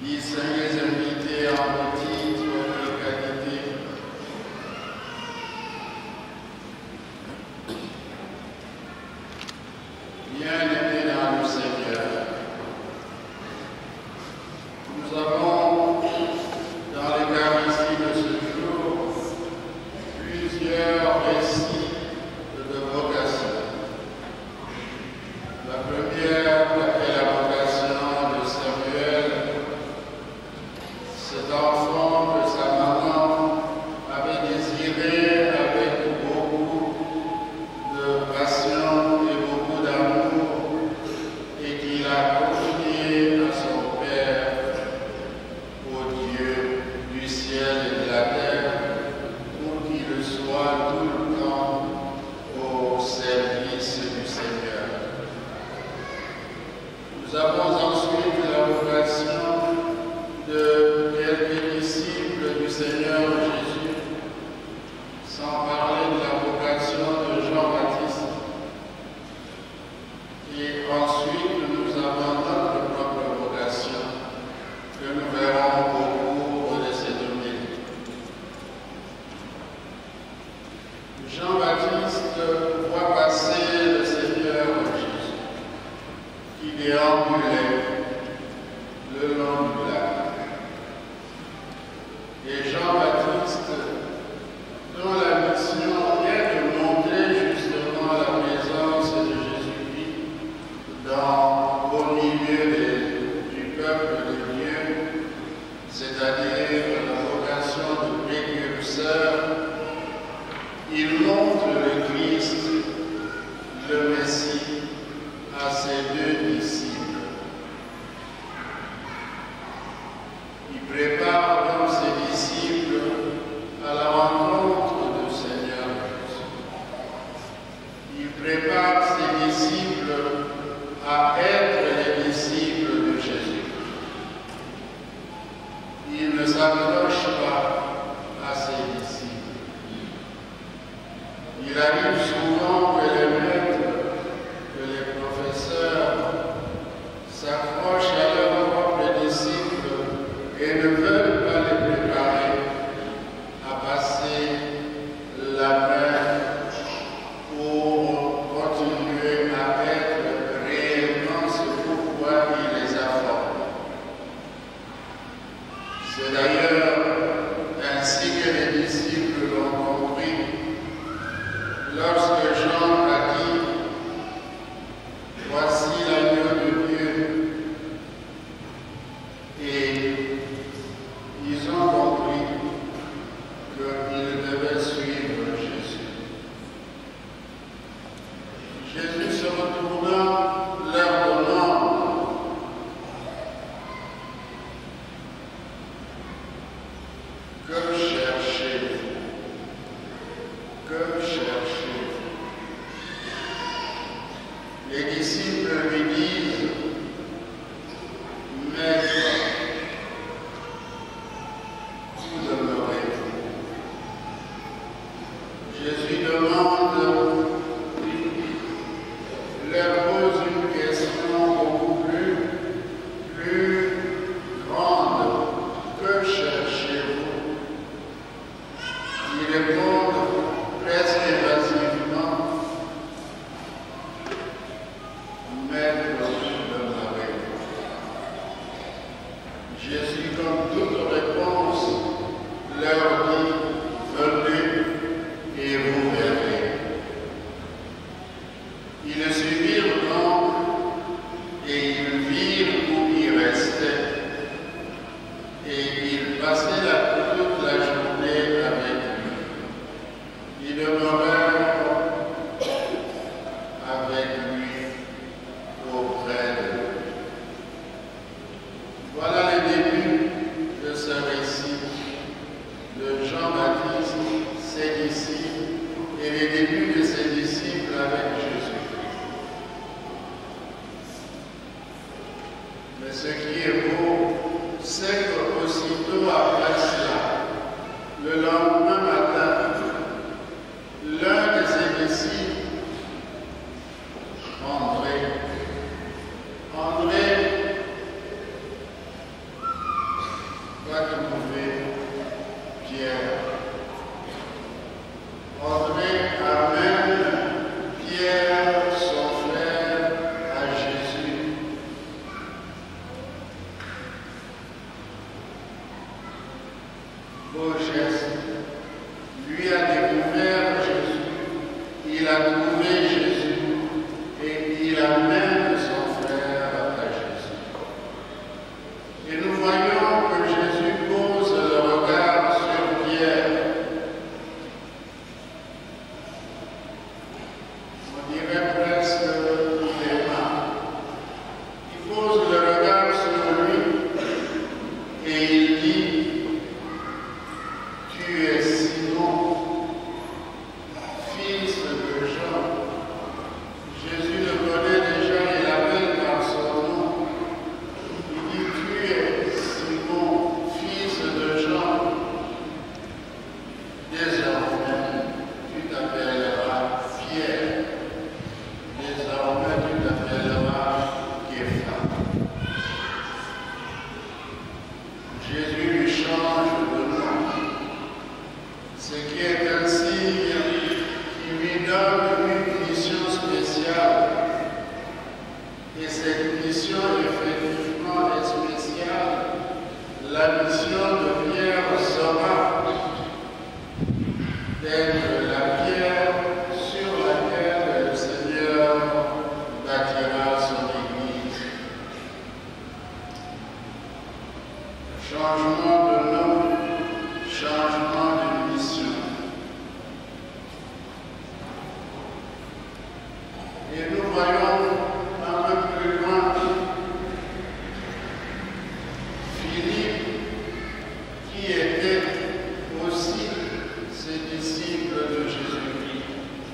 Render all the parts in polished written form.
distingués invités en titre et qualité, bien-aimés dans le Seigneur, nous avons dans l'Eucharistie de ce jour plusieurs récits de vocation. La première est la vocation de Samuel, cet enfant que sa maman avait désiré avec beaucoup de passion et beaucoup d'amour et qu'il a confié à son Père, au Dieu du ciel et de la terre, pour qu'il soit tout le temps au service du Seigneur. Nous avons ensuite la vocation de quelques disciples du Seigneur Jésus, sans parler de la vocation de Jean-Baptiste. Et ensuite, nous avons notre propre vocation, que nous verrons au cours de cette homélie. Jean-Baptiste voit passer le Seigneur Jésus, qui déambulait le long du lac. Et Jean-Baptiste, dont la mission est de montrer justement la présence de Jésus-Christ au milieu du peuple de Dieu, c'est-à-dire la vocation de précurseur, il montre le Christ, le Messie, à ses deux disciples. Il prépare donc ses disciples à la rencontre du Seigneur Jésus. Il prépare ses disciples à être les disciples de Jésus. Il ne s'approche pas à ses disciples. Il arrive souvent que les maîtres, que les professeurs s'approchent à leurs propres disciples et ne veulent pas les préparer à passer la main pour continuer à être réellement ce pourquoi il les a formés. C'est d'ailleurs ainsi que les disciples l'ont compris lorsque Jean a dit « Voici l'agneau de Dieu » et ils ont compris qu'ils devaient suivre Jésus. Jésus se retournant leur demande « Que cherchez-vous? Que cherchez-vous » Les disciples lui disent « Maître, où demeurez-vous » Jésus demande, leur pose une question beaucoup plus grande. Que cherchez-vous? Ils répondent presque évasivement, Maître, où demeurez-vous? Jésus, comme toute réponse, leur dit, venez et vous verrez. Ils le suivirent donc et ils virent où il restait. Et ils passaient toute la journée avec lui. Ils demeurèrent avec lui auprès de lui. Voilà le début de ce récit de Jean-Baptiste, ses disciples, et le début de ses disciples avec Jésus-Christ. Mais ce qui est beau, c'est qu'aussitôt après cela, le lendemain matin, l'un de ses disciples, André, Et cette mission, effectivement, est spéciale. La mission de Pierre sera d'être la pierre sur laquelle le Seigneur bâtira son Église. Changement de nom, changement de mission. Et nous voyons un peu plus loin Philippe, qui était aussi ses disciples de Jésus-Christ.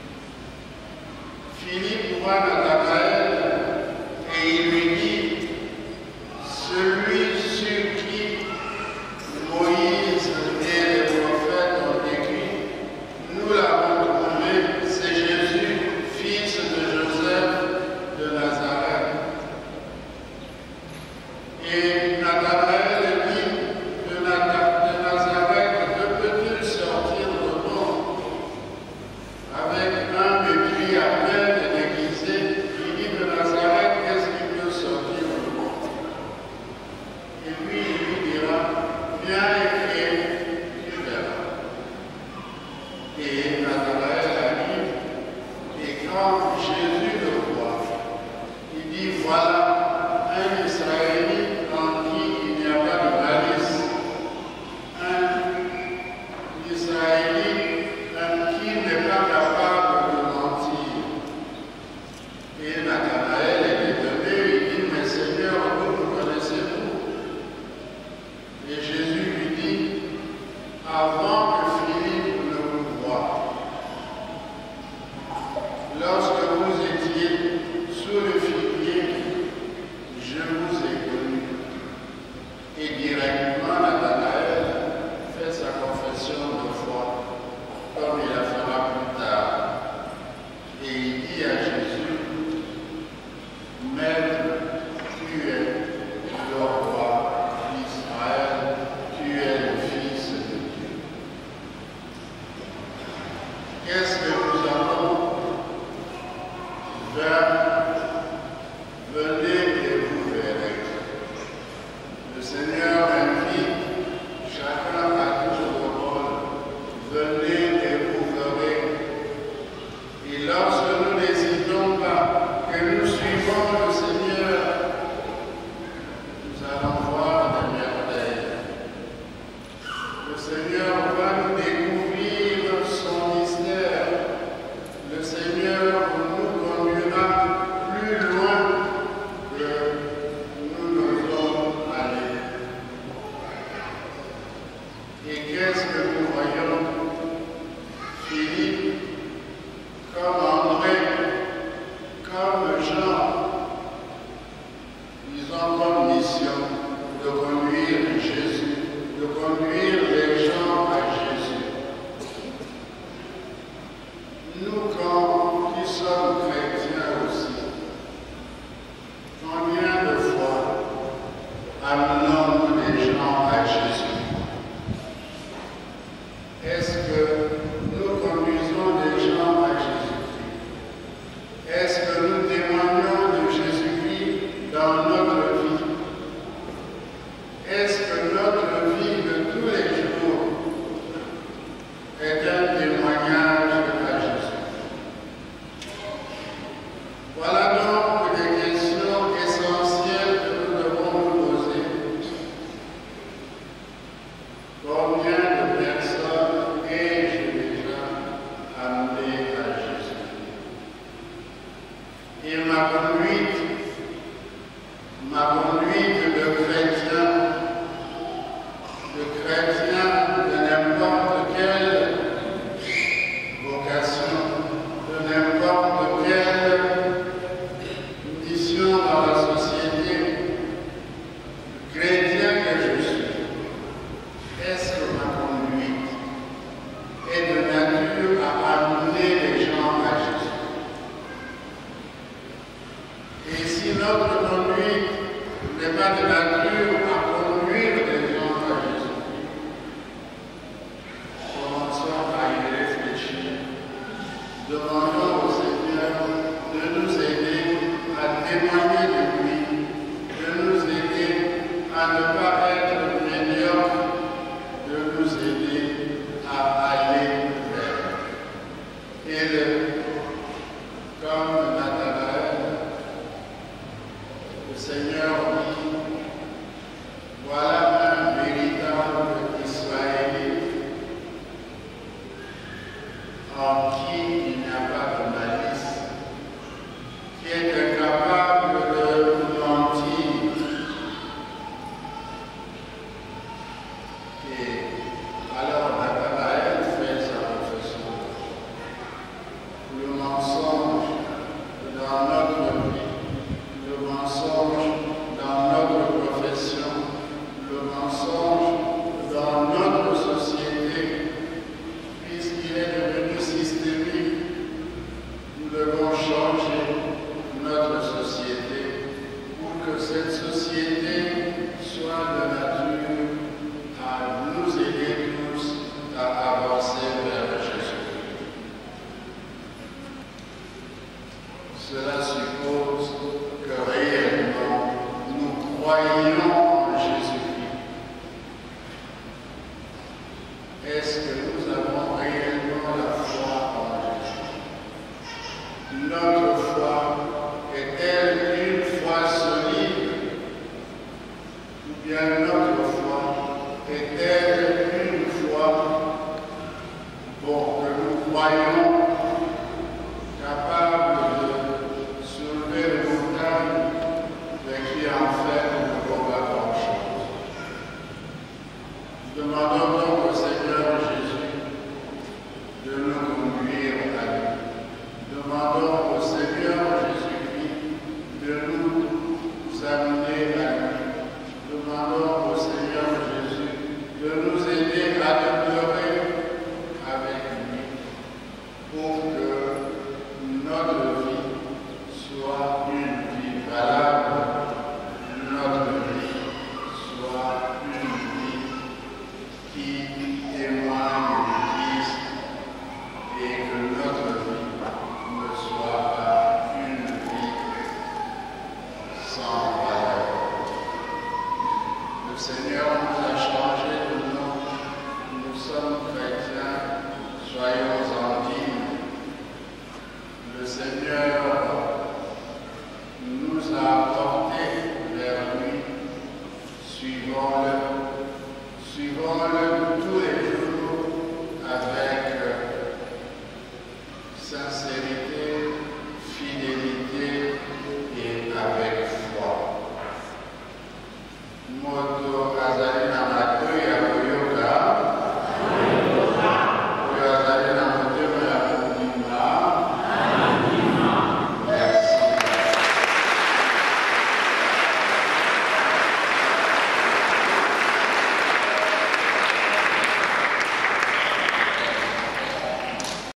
Philippe voit Nathanaël et il lui dit, celui sur qui Moïse et les prophètes ont écrit, nous l'avons trouvé, c'est Jésus, fils de Joseph de Nazareth. Et Nathanaël dit, de Nazareth, que peut-il sortir de bon? Avec un mépris à peine déguisé, il dit de Nazareth, qu'est-ce qui peut sortir de bon? Et puis il lui dira, viens et tu verras. Et Nathanaël arrive, et quand Jésus le voit, il dit, voilà un Israélite en qui il n'y a pas de malice, un Israélite en qui n'est pas capable de mentir. Et Nathanaël est étonné, il dit, mais Seigneur, vous connaissez-vous? Et Jésus lui dit, avant que Philippe ne vous voie, lorsque vous étiez sous le figuier, je vous ai connu. Et directement, Nathanaël fait sa confession de foi, comme il la fera plus tard. Et il dit à Jésus, Maître, tu es le roi d'Israël, tu es le Fils de Dieu. Qu'est-ce que nous avons? Venez et vous verrez. Le Seigneur invite chacun à tout le rôle. Venez et vous verrez. Et lorsque nous n'hésitons pas, que nous suivons le Seigneur, nous allons voir des merveilles. Le Seigneur va nous découvrir son mystère. Le Seigneur nous conduira plus loin que nous n'osons aller. Et qu'est-ce que nous voyons? Philippe, comme André, comme Jean, ils ont comme mission de conduire Jésus, de conduire les gens à Jésus. Nous, qui sommes chrétiens aussi, combien de fois amenons-nous les gens à Jésus? Est-ce que nous conduisons les gens à Jésus-Christ? Est-ce que nous témoignons de Jésus-Christ dans notre vie? Est-ce que notre vie de tous les jours est un témoignage à Jésus? Voilà donc des questions essentielles que nous devons nous poser. Combien de personnes ai-je déjà amenées à Jésus? Et ma conduite de chrétien de n'importe quelle vocation, de n'importe quelle mission dans la société, chrétien que je suis, est-ce que ma conduite est de nature à amener les gens à Jésus? Et si notre conduite n'est pas de nature à conduire les gens à Jésus, commençons à y réfléchir. Demandons au Seigneur de nous aider à témoigner de Seigneur dit, voilà un véritable Israélite en qui il n'y a pas de malice, qui est incapable de mentir. Et alors Nathanaël fait sa confession. Le mensonge dans notre vie, le mensonge dans notre profession, le mensonge dans notre société, puisqu'il est devenu systémique, nous devons changer notre société pour que cette société soit de nature à nous aider tous à avancer vers Jésus. Cela suppose que réellement nous croyons en Jésus-Christ. Est-ce que nous avons réellement la foi en Jésus? Notre